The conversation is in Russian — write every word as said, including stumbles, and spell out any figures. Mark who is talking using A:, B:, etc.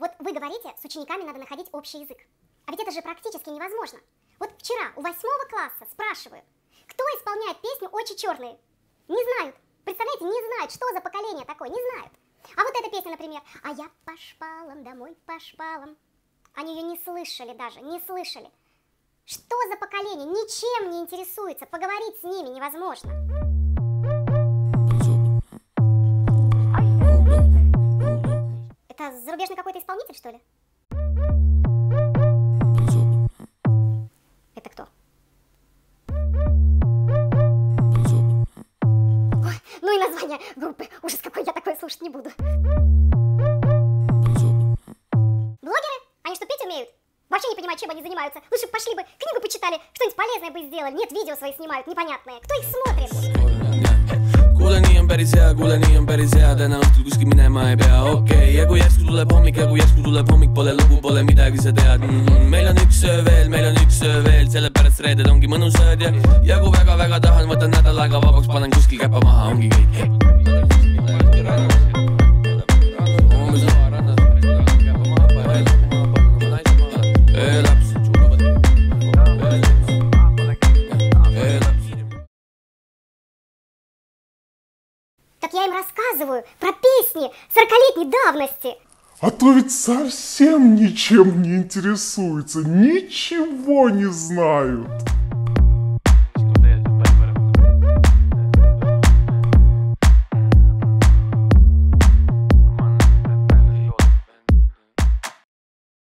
A: Вот вы говорите, с учениками надо находить общий язык. А ведь это же практически невозможно. Вот вчера у восьмого класса спрашиваю, кто исполняет песню «Очи черные». Не знают. Представляете, не знают, что за поколение такое, не знают. А вот эта песня, например, «А я по шпалам, домой по шпалам». Они ее не слышали даже, не слышали. Что за поколение? Ничем не интересуется, поговорить с ними невозможно. Это зарубежный какой-то исполнитель, что ли? Это кто? Ой, ну и название группы. Ужас какой, я такое слушать не буду. Блогеры? Они что, петь умеют? Вообще не понимаю, чем они занимаются. Лучше бы пошли бы, книгу почитали, что-нибудь полезное бы сделали. Нет, видео свои снимают, непонятные. Кто их смотрит?
B: Kuule, nii on päris hea, kuule, nii on päris hea, täna õhtul kuskil minema ei pea, okei okay. Ja kui järsku tuleb hommik ja kui järsku tuleb hommik, pole lugu, pole midagi, sa tead mm, meil on üks öö veel, meil on üks öö veel, sellepärast reeded ongi mõnusad ja ja kui väga-väga tahan, võtan nädal aega vabaks, panen kuskil käpa maha, ongi kõik.
A: Так я им рассказываю про песни сорокалетней давности.
C: А то ведь совсем ничем не интересуются, ничего не знают.